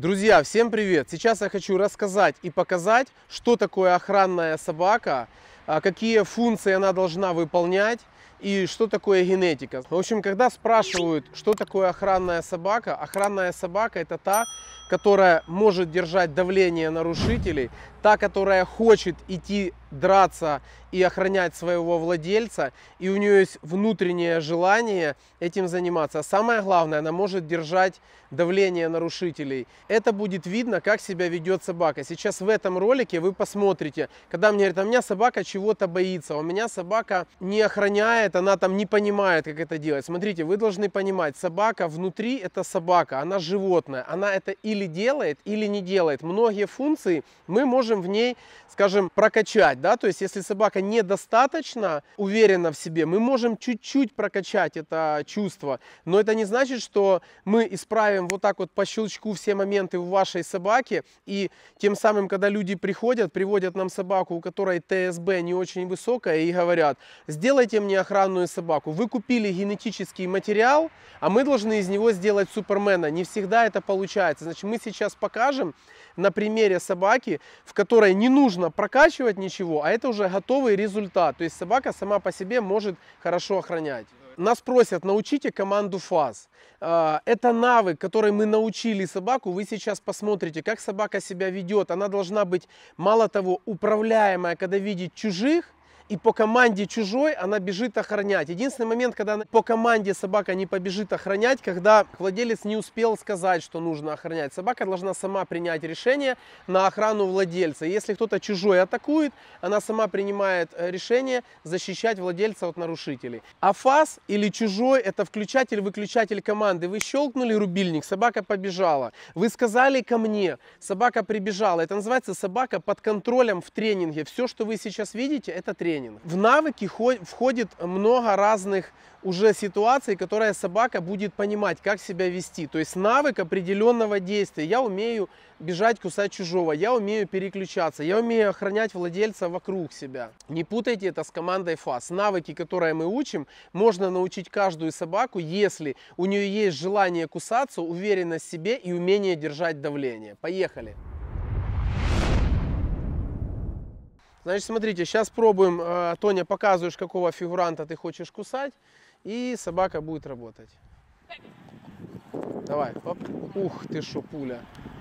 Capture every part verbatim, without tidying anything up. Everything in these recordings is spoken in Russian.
Друзья, всем привет! Сейчас я хочу рассказать и показать, что такое охранная собака, какие функции она должна выполнять и что такое генетика. В общем, когда спрашивают, что такое охранная собака, охранная собака — это та, которая может держать давление нарушителей, та, которая хочет идти драться и охранять своего владельца, и у нее есть внутреннее желание этим заниматься. А самое главное, она может держать давление нарушителей. Это будет видно, как себя ведет собака. Сейчас в этом ролике вы посмотрите, когда мне говорят, а у меня собака чего-то боится, у меня собака не охраняет, она там не понимает, как это делать. Смотрите, вы должны понимать, собака внутри — это собака, она животное, она это или делает, или не делает. Многие функции мы можем в ней, скажем, прокачать, да, то есть если собака недостаточно уверена в себе, мы можем чуть-чуть прокачать это чувство, но это не значит, что мы исправим вот так вот по щелчку все моменты в вашей собаке, и тем самым, когда люди приходят, приводят нам собаку, у которой ТСБ не очень высокая, и говорят, сделайте мне охранную собаку, вы купили генетический материал, а мы должны из него сделать супермена. Не всегда это получается. Значит, мы сейчас покажем на примере собаки, в которой не нужно прокачивать ничего, а это уже готовый результат. То есть собака сама по себе может хорошо охранять. Нас просят, научите команду фаз. Это навык, который мы научили собаку. Вы сейчас посмотрите, как собака себя ведет. Она должна быть, мало того, управляемая, когда видит чужих. И по команде чужой она бежит охранять. Единственный момент, когда по команде собака не побежит охранять, когда владелец не успел сказать, что нужно охранять. Собака должна сама принять решение на охрану владельца. Если кто-то чужой атакует, она сама принимает решение защищать владельца от нарушителей. А фаз или чужой — это включатель-выключатель команды. Вы щелкнули рубильник, собака побежала. Вы сказали ко мне, собака прибежала. Это называется собака под контролем в тренинге. Все, что вы сейчас видите, это тренинг. В навыки входит много разных уже ситуаций, которые собака будет понимать, как себя вести. То есть навык определенного действия. Я умею бежать, кусать чужого, я умею переключаться, я умею охранять владельца вокруг себя. Не путайте это с командой фаз. Навыки, которые мы учим, можно научить каждую собаку, если у нее есть желание кусаться, уверенность в себе и умение держать давление. Поехали! Значит, смотрите, сейчас пробуем. Тоня, показываешь, какого фигуранта ты хочешь кусать, и собака будет работать. Давай, оп. Ух ты шо, пуля.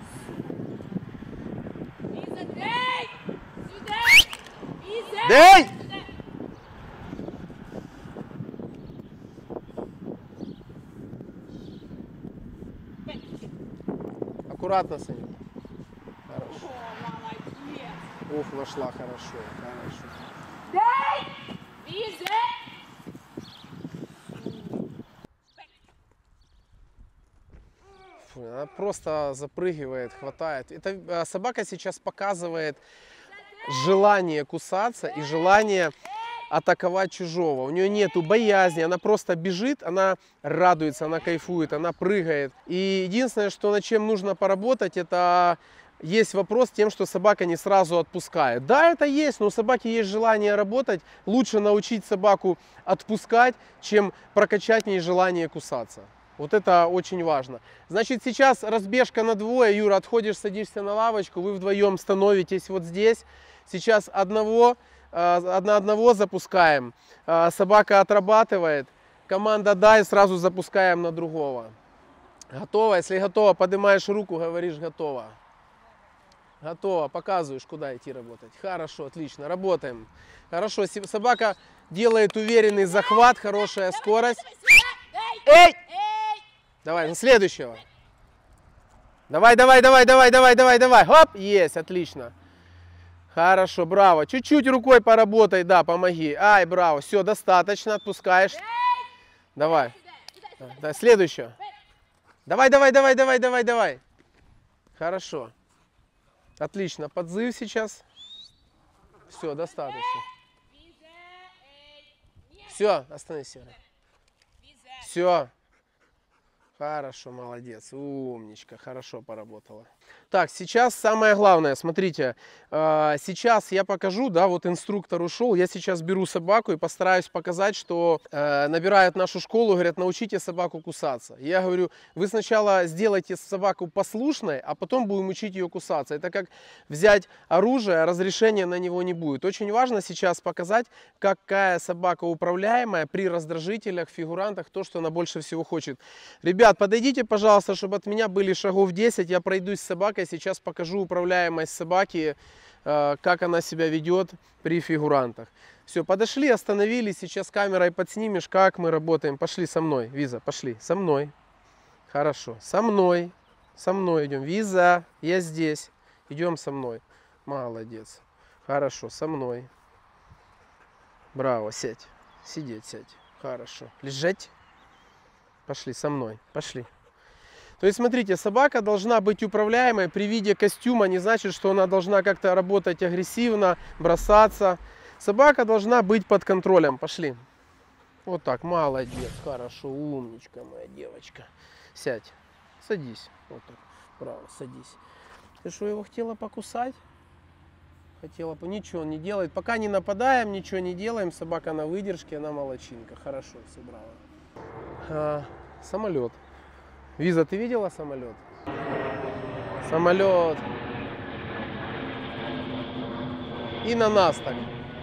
Дай! Аккуратно, Саня. Хорошо. Ух, вошла хорошо, хорошо. Фу, она просто запрыгивает, хватает. Это собака сейчас показывает желание кусаться и желание атаковать чужого. У нее нету боязни, она просто бежит, она радуется, она кайфует, она прыгает. И единственное, что над чем нужно поработать, это... Есть вопрос тем, что собака не сразу отпускает. Да, это есть, но у собаки есть желание работать. Лучше научить собаку отпускать, чем прокачать в ней желание кусаться. Вот это очень важно. Значит, сейчас разбежка на двое. Юра, отходишь, садишься на лавочку, вы вдвоем становитесь вот здесь. Сейчас одного, одна одного запускаем. Собака отрабатывает. Команда дай, сразу запускаем на другого. Готово? Если готово, поднимаешь руку, говоришь готово. Готово, показываешь, куда идти работать. Хорошо, отлично, работаем. Хорошо, собака делает уверенный захват, хорошая скорость. Эй! Давай, на следующего. Давай, давай, давай, давай, давай, давай, давай. Хоп, есть, отлично. Хорошо, браво. Чуть-чуть рукой поработай, да, помоги. Ай, браво, все, достаточно, отпускаешь. Давай. Да, следующего. Давай, давай, давай, давай, давай, давай. Хорошо. Отлично, подзыв сейчас. Все, достаточно. Все, остановись. Все. Хорошо, молодец, умничка, хорошо поработала. Так, сейчас самое главное, смотрите, э, сейчас я покажу, да, вот инструктор ушел, я сейчас беру собаку и постараюсь показать, что э, набирают нашу школу, говорят, научите собаку кусаться. Я говорю, вы сначала сделайте собаку послушной, а потом будем учить ее кусаться. Это как взять оружие, а разрешения на него не будет. Очень важно сейчас показать, какая собака управляемая при раздражителях, фигурантах, то, что она больше всего хочет. Ребят, подойдите, пожалуйста, чтобы от меня были шагов десять, я пройдусь с собакой, сейчас покажу управляемость собаки, как она себя ведет при фигурантах. Все, подошли, остановились, сейчас камерой подснимешь, как мы работаем. Пошли со мной, Виза, пошли, со мной. Хорошо, со мной, со мной идем. Виза, я здесь, идем со мной. Молодец, хорошо, со мной. Браво, сядь, сидеть, сядь, хорошо, лежать. Пошли со мной, пошли. То есть, смотрите, собака должна быть управляемой при виде костюма, не значит, что она должна как-то работать агрессивно, бросаться. Собака должна быть под контролем. Пошли. Вот так, молодец, хорошо, умничка моя девочка. Сядь, садись. Вот так, браво, садись. Ты что, его хотела покусать? Хотела, ничего не делает. Пока не нападаем, ничего не делаем. Собака на выдержке, она молодчинка. Хорошо, все, браво. А, самолет. Виза, ты видела самолет? Самолет. И на нас так.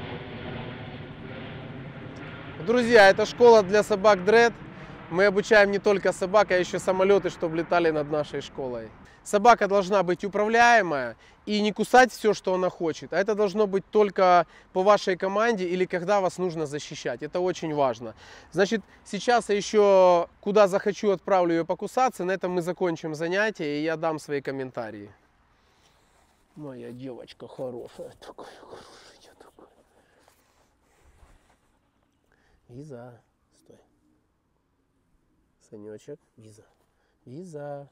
Друзья, это школа для собак Дред. Мы обучаем не только собак, а еще самолеты, чтобы летали над нашей школой. Собака должна быть управляемая и не кусать все, что она хочет. А это должно быть только по вашей команде или когда вас нужно защищать. Это очень важно. Значит, сейчас я еще куда захочу отправлю ее покусаться. На этом мы закончим занятие и я дам свои комментарии. Моя девочка хорошая. Такая хорошая. Такая. Виза. Стой. Санечек. Виза. Виза.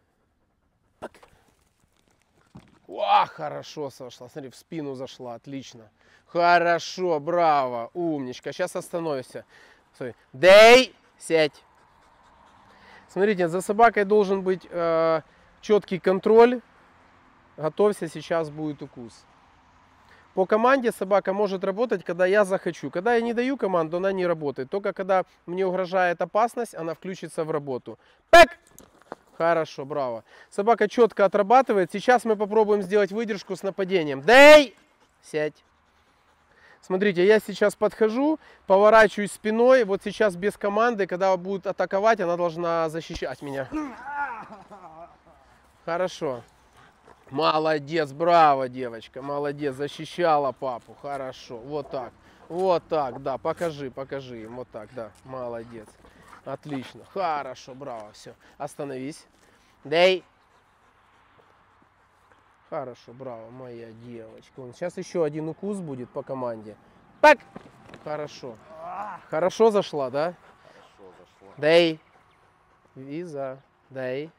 О, хорошо сошла. Смотри, в спину зашла. Отлично. Хорошо, браво. Умничка. Сейчас остановишься. Стой. Дэй! Сядь. Смотрите, за собакой должен быть э, четкий контроль. Готовься, сейчас будет укус. По команде собака может работать, когда я захочу. Когда я не даю команду, она не работает. Только когда мне угрожает опасность, она включится в работу. Пэк! Хорошо, браво. Собака четко отрабатывает. Сейчас мы попробуем сделать выдержку с нападением. Дэй! Сядь. Смотрите, я сейчас подхожу, поворачиваюсь спиной. Вот сейчас без команды, когда будет атаковать, она должна защищать меня. Хорошо. Молодец, браво, девочка. Молодец, защищала папу. Хорошо. Вот так. Вот так, да. Покажи, покажи им. Вот так, да. Молодец. Отлично. Хорошо, браво. Все. Остановись. Дэй. Хорошо, браво, моя девочка. Сейчас еще один укус будет по команде. Пак. Хорошо. Хорошо зашла, да? Хорошо зашла. Дэй. Виза. Дэй.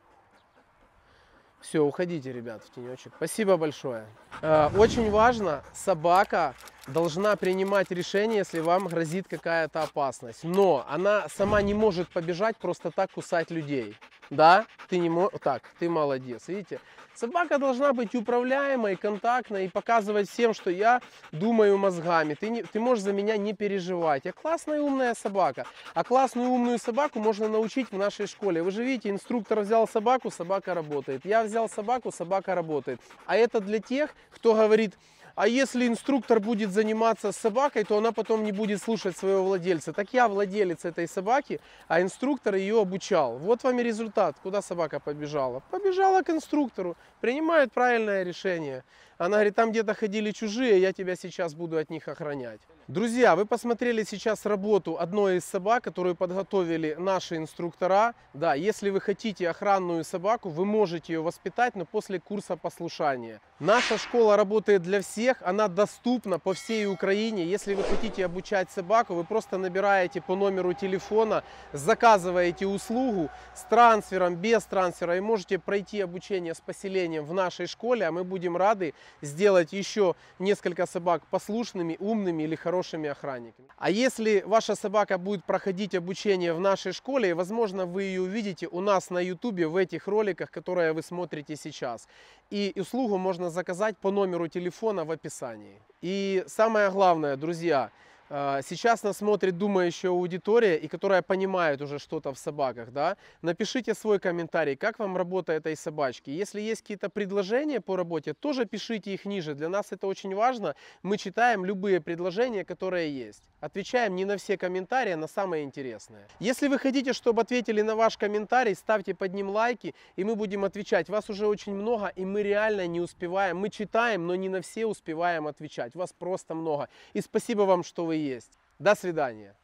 Все, уходите, ребят, в тенечек. Спасибо большое. Очень важно, собака должна принимать решение, если вам грозит какая-то опасность. Но она сама не может побежать просто так кусать людей. Да, ты не можешь. Так, ты молодец. Видите? Собака должна быть управляемой, контактной и показывать всем, что я думаю мозгами. Ты, не, ты можешь за меня не переживать. Я классная и умная собака. А классную и умную собаку можно научить в нашей школе. Вы же видите, инструктор взял собаку, собака работает. Я взял собаку, собака работает. А это для тех, кто говорит... А если инструктор будет заниматься с собакой, то она потом не будет слушать своего владельца. Так я владелец этой собаки, а инструктор ее обучал. Вот вам и результат. Куда собака побежала? Побежала к инструктору. Принимает правильное решение. Она говорит, там где-то ходили чужие, я тебя сейчас буду от них охранять. Друзья, вы посмотрели сейчас работу одной из собак, которую подготовили наши инструктора. Да, если вы хотите охранную собаку, вы можете ее воспитать, но после курса послушания. Наша школа работает для всех, она доступна по всей Украине. Если вы хотите обучать собаку, вы просто набираете по номеру телефона, заказываете услугу с трансфером, без трансфера и можете пройти обучение с поселением в нашей школе, а мы будем рады сделать еще несколько собак послушными, умными или хорошими охранниками. А если ваша собака будет проходить обучение в нашей школе, возможно, вы ее увидите у нас на ютубе в этих роликах, которые вы смотрите сейчас. И услугу можно заказать по номеру телефона в описании. И самое главное, друзья, сейчас нас смотрит думающая аудитория, и которая понимает уже что-то в собаках, да? Напишите свой комментарий, как вам работа этой собачки. Если есть какие-то предложения по работе, тоже пишите их ниже. Для нас это очень важно. Мы читаем любые предложения, которые есть. Отвечаем не на все комментарии, а на самые интересные. Если вы хотите, чтобы ответили на ваш комментарий, ставьте под ним лайки, и мы будем отвечать. Вас уже очень много, и мы реально не успеваем. Мы читаем, но не на все успеваем отвечать. Вас просто много. И спасибо вам, что вы есть. До свидания.